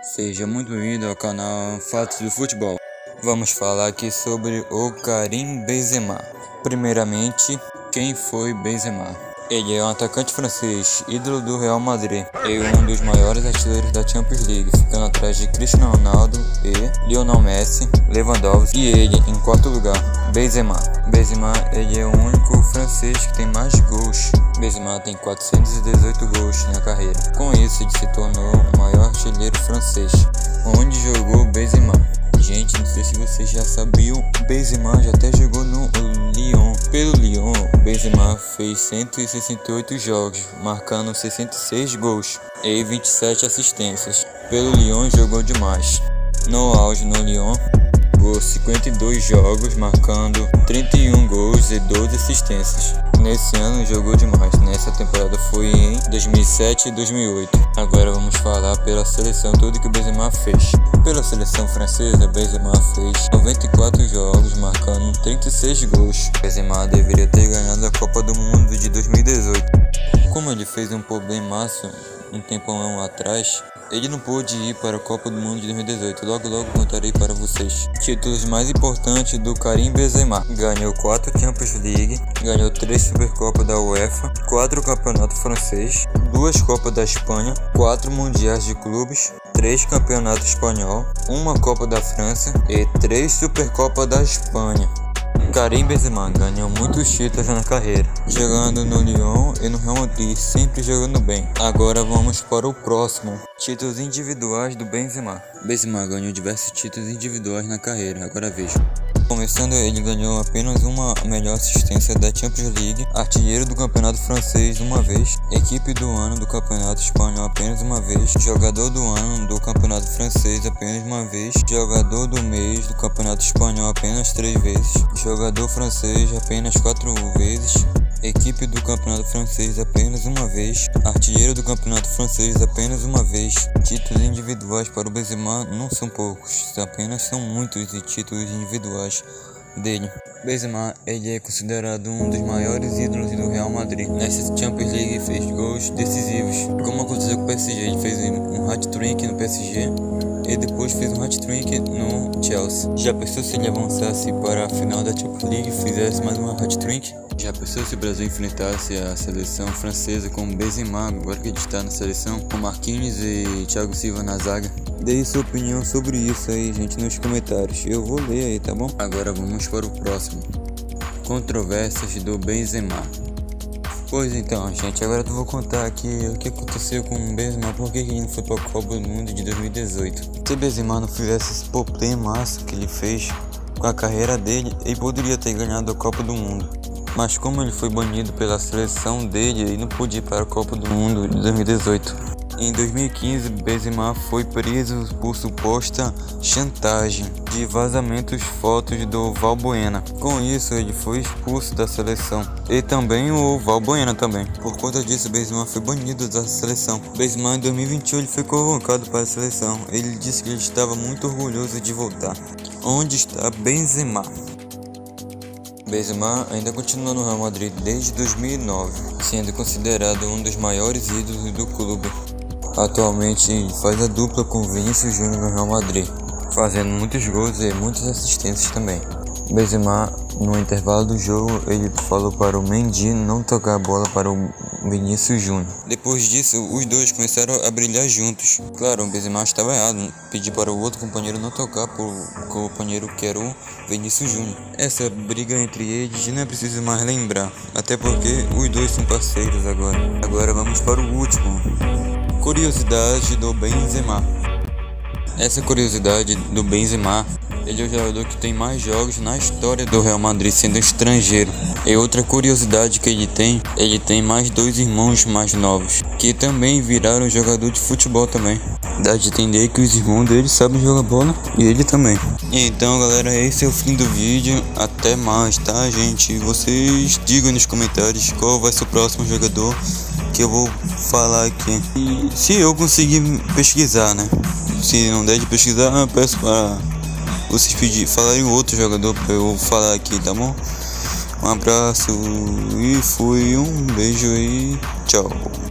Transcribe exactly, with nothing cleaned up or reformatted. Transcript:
Seja muito bem-vindo ao canal Fatos do Futebol. Vamos falar aqui sobre o Karim Benzema. Primeiramente, quem foi Benzema? Ele é um atacante francês, ídolo do Real Madrid e um dos maiores artilheiros da Champions League, ficando atrás de Cristiano Ronaldo e Lionel Messi, Lewandowski e ele em quarto lugar, Benzema. Benzema ele é o único francês que tem mais gols. Benzema tem quatrocentos e dezoito gols na carreira. Com isso ele se tornou o maior artilheiro francês. Onde jogou Benzema? Gente, não sei se vocês já sabiam, Benzema já até jogou no Lyon. Pelo Lyon, Benzema fez cento e sessenta e oito jogos, marcando sessenta e seis gols e vinte e sete assistências. Pelo Lyon jogou demais. No auge no Lyon, jogou cinquenta e dois jogos, marcando trinta e um gols e doze assistências. Nesse ano jogou demais, nessa temporada foi em dois mil e sete e dois mil e oito. Agora vamos falar pela seleção, tudo que o Benzema fez. Pela seleção francesa, Benzema fez noventa e quatro jogos, marcando trinta e seis gols. Benzema deveria ter ganhado a Copa do Mundo de dois mil e dezoito. Como ele fez um problemaço um tempão atrás, ele não pôde ir para a Copa do Mundo de dois mil e dezoito. Logo logo contarei para vocês. Títulos mais importantes do Karim Benzema: ganhou quatro Champions League, ganhou três Supercopas da UEFA, quatro Campeonatos Francês, duas Copas da Espanha, quatro Mundiais de Clubes, três Campeonatos Espanhol, uma Copa da França e três Supercopas da Espanha. Karim Benzema ganhou muitos títulos na carreira, jogando no Lyon e no Real Madrid, sempre jogando bem. Agora vamos para o próximo. Títulos individuais do Benzema. Benzema ganhou diversos títulos individuais na carreira, agora veja. Começando, ele ganhou apenas uma melhor assistência da Champions League, artilheiro do campeonato francês uma vez, equipe do ano do campeonato espanhol apenas uma vez, jogador do ano do campeonato francês apenas uma vez, jogador do mês do campeonato espanhol apenas três vezes, jogador francês apenas quatro vezes, equipe do campeonato francês apenas uma vez, artilheiro do campeonato francês apenas uma vez. Títulos individuais para o Benzema não são poucos, apenas são muitos e títulos individuais dele. Benzema ele é considerado um dos maiores ídolos do Real Madrid. Nessa Champions League fez gols decisivos, como aconteceu com o P S G. Ele fez um hat-trick no P S G e depois fez um hat-trick no Chelsea. Já pensou se ele avançasse para a final da Champions League e fizesse mais uma hat-trick? Já pensou se o Brasil enfrentasse a seleção francesa com Benzema, agora que ele está na seleção, com Marquinhos e Thiago Silva na zaga? Dê sua opinião sobre isso aí, gente, nos comentários. Eu vou ler aí, tá bom? Agora vamos para o próximo. Controvérsias do Benzema. Pois então, gente, agora eu vou contar aqui o que aconteceu com o Benzema, por que ele não foi para a Copa do Mundo de dois mil e dezoito. Se Benzema não fizesse esse problemaço que ele fez com a carreira dele, ele poderia ter ganhado a Copa do Mundo. Mas como ele foi banido pela seleção dele, ele não pôde ir para a Copa do Mundo de dois mil e dezoito. Em dois mil e quinze, Benzema foi preso por suposta chantagem de vazamentos fotos do Valbuena. Com isso, ele foi expulso da seleção. E também o Valbuena também. Por conta disso, Benzema foi banido da seleção. Benzema em dois mil e vinte e um ele foi convocado para a seleção. Ele disse que ele estava muito orgulhoso de voltar. Onde está Benzema? Benzema ainda continua no Real Madrid desde dois mil e nove, sendo considerado um dos maiores ídolos do clube. Atualmente faz a dupla com Vinícius Júnior no Real Madrid, fazendo muitos gols e muitas assistências também. Benzema, no intervalo do jogo, ele falou para o Mendy não tocar a bola para o Vinícius Júnior. Depois disso, os dois começaram a brilhar juntos. Claro, o Benzema estava errado, pedir para o outro companheiro não tocar para o companheiro que era o Vinícius Júnior. Essa briga entre eles não é preciso mais lembrar, até porque os dois são parceiros agora. Agora vamos para o último. Curiosidade do Benzema. Essa curiosidade do Benzema, ele é o jogador que tem mais jogos na história do Real Madrid sendo estrangeiro. E outra curiosidade que ele tem, ele tem mais dois irmãos mais novos, que também viraram jogador de futebol também. Dá de entender que os irmãos dele sabem jogar bola e ele também. Então galera, esse é o fim do vídeo. Até mais, tá gente? Vocês digam nos comentários qual vai ser o próximo jogador que eu vou falar aqui. E se eu conseguir pesquisar, né? Se não der de pesquisar, eu peço para vocês pedir, falarem outro jogador para eu falar aqui, tá bom? Um abraço e fui, um beijo e tchau.